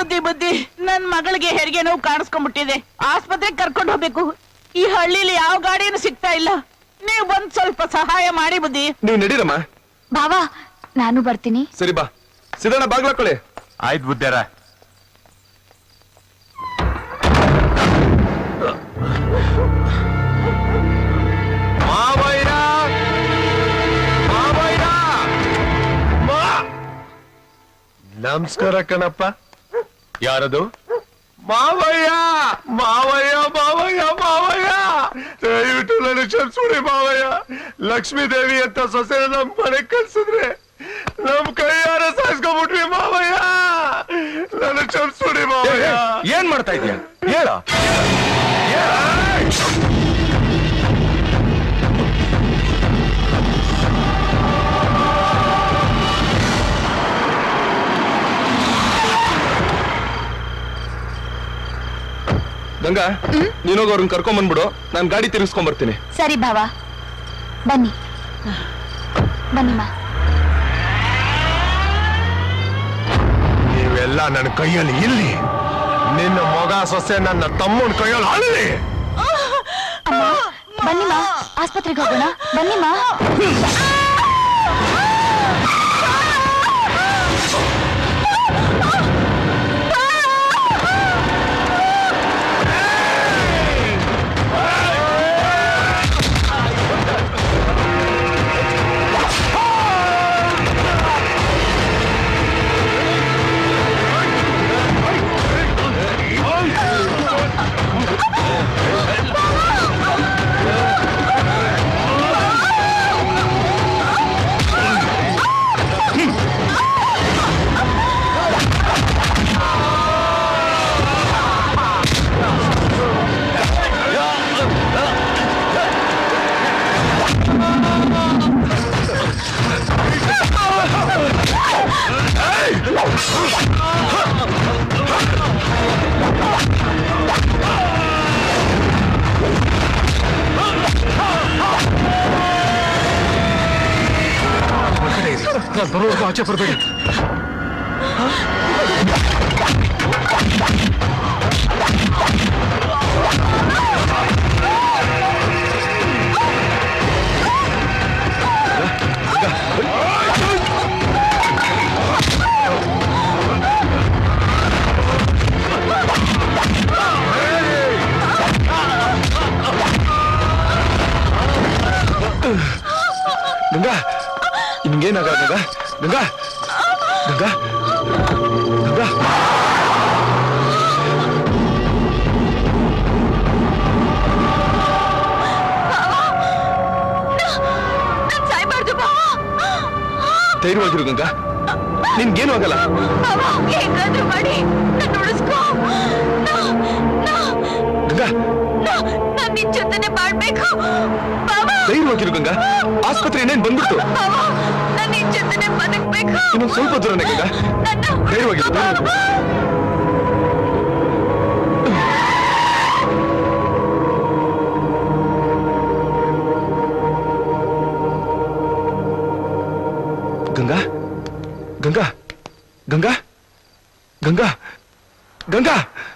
ಬುದ್ಧಿ ಬುದ್ಧಿ ನನ್ ಮಗಳಿಗೆ ಹೆರಿಗೆ ನೋವು ಕಾಣಿಸ್ಕೊಂಡ್ಬಿಟ್ಟಿದೆ. ಆಸ್ಪತ್ರೆಗೆ ಕರ್ಕೊಂಡು ಹೋಗ್ಬೇಕು. ಈ ಹಳ್ಳಿಲಿ ಯಾವ ಗಾಡಿನೂ ಸಿಗ್ತಾ ಇಲ್ಲ. ನೀವು ಬಂದ್ ಸ್ವಲ್ಪ ಸಹಾಯ ಮಾಡಿ ಬುದ್ಧಿ. ನೀವು ನಡೀರಮ್ಮ. ಬಾವಾ ನಾನು ಬರ್ತೀನಿ. ಸರಿ ಬಾ ಸಿದ್ದಣ್ಣ, ಬಾಗ್ಲಾಕೊಳ್ಳಿ. ಆಯ್ತು ಬುದ್ಧಾರ. ಮಾವಯ್ಯ ಮಾವಯ್ಯ ನಮಸ್ಕಾರ ಕಣಪ್ಪ. ಯಾರದು? ಮಾವಯ್ಯ ಮಾವಯ್ಯ ಮಾವಯ್ಯ ಮಾವಯ್ಯ, ದಯವಿಟ್ಟು ನನ್ನ ಕ್ಷಮಿಸ್ಬಿಡಿ ಮಾವಯ್ಯ. ಲಕ್ಷ್ಮೀ ದೇವಿ ಅಂತ ಸೊಸೆ ನಮ್ ಮನೆಗ್ ಕಳ್ಸಿದ್ರೆ ನಮ್ ಕೈಯಾರ ಸಾಯಿಸ್ಕೊಂಡ್ಬಿಟ್ವಿ ಮಾವಯ್ಯ. ನನ್ನ ಕ್ಷಮಿಸ್ಬಿಡಿ ಮಾವಯ್ಯ. ಏನ್ ಮಾಡ್ತಾ ಇದೀಯ ಹೇಳ. ಗಂಗಾ, ನೀನೋಗ ಅವ್ರನ್ನ ಕರ್ಕೊಂಡ್ ಬಂದ್ಬಿಡು, ನಾನ್ ಗಾಡಿ ತಿರ್ಗಿಸ್ಕೊಂಡ್ ಬರ್ತೀನಿ. ಸರಿ ಭಾವ, ಬನ್ನಿ ಬನ್ನಿಮ್ಮ. ನೀವೆಲ್ಲ ನನ್ನ ಕೈಯಲ್ಲಿ ಇಲ್ಲಿ, ನಿನ್ನ ಮಗ ಸೊಸೆ ನನ್ನ ತಮ್ಮನ ಕೈಯಲ್ಲಿ ಅಲ್ಲಿ. ಅಮ್ಮ ಬನ್ನಿಮ್ಮ, ಆಸ್ಪತ್ರೆಗೆ ಹೋಗೋಣ ಬನ್ನಿಮ್ಮ. ಬರೋರ್ಗು ಆಚೆ ಬರಬೇಡಿ. ಗಂಗಾ, ನಿಮ್ಗೇನಾಗಲ್ಲ ಗಂಗಾ? ಗಂಗಾ ಗಂಗಾ ಗಂಗಾ, ಧೈರ್ಯವಾಗಿರು ಗಂಗಾ, ನಿನ್ಗೇನು ಆಗಲ್ಲ. ಗಂಗಾ ನಿನ್ ಜೊತೆನೆ ಮಾಡ್ಬೇಕು. ಧೈರ್ಯವಾಗಿರು ಗಂಗಾ, ಆಸ್ಪತ್ರೆ ಇನ್ನೇನ್ ಬಂದ್ಬಿಟ್ಟು. ನಾನು ನಿನ್ ಜೊತೆನೆ ಬದುಕ್ಬೇಕು. ಇನ್ನೊಂದು ಸ್ವಲ್ಪ ದೂರನೇ ಗಂಗಾ, ಧೈರ್ಯವಾಗಿರು. ಗಂಗಾ ಗಂಗಾ ಗಂಗಾ ಗಂಗಾ ಗಂಗಾ